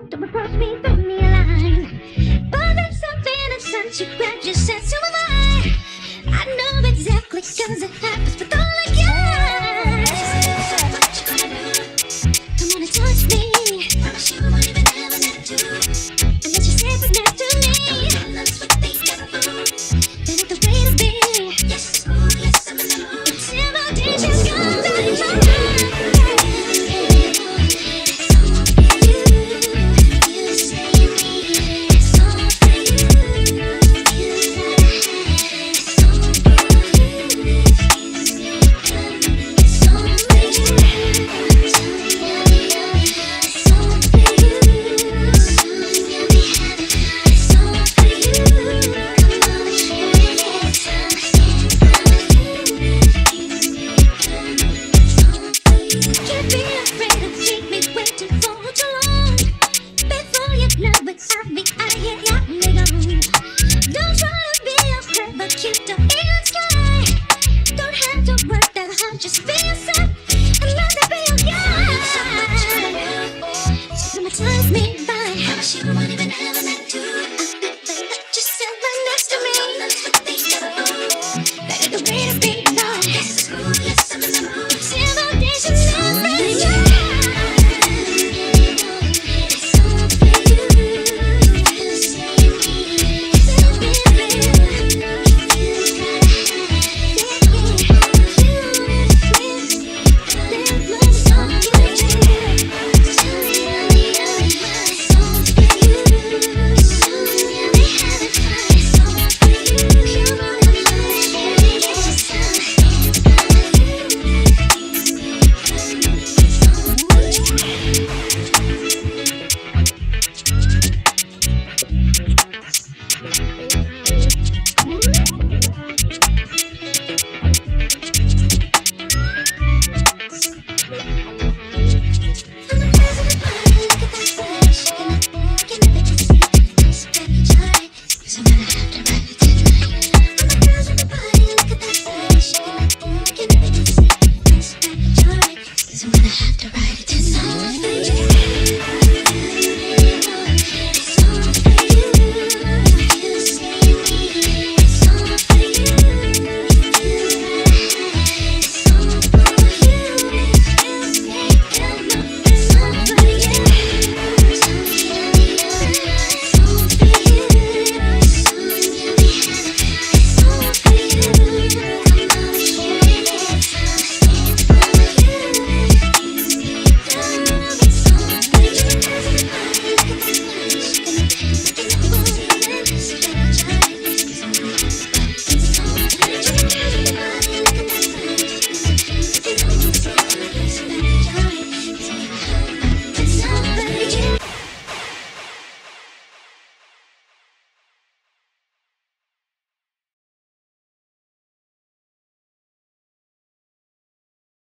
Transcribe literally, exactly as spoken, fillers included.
Don't approach me from the line. But there's something inside you that just says to my mind. I know exactly cause it happens with all the guys. What you gonna do? Come on and touch me. Promise you won't even ever have to. Unless you say it's meant to me. That's what they got for. Then it's the way to be. Yes, ooh, yes, I'm in the mood. Until my teacher's gone down in my mind. Don't have to work that hard, just be yourself.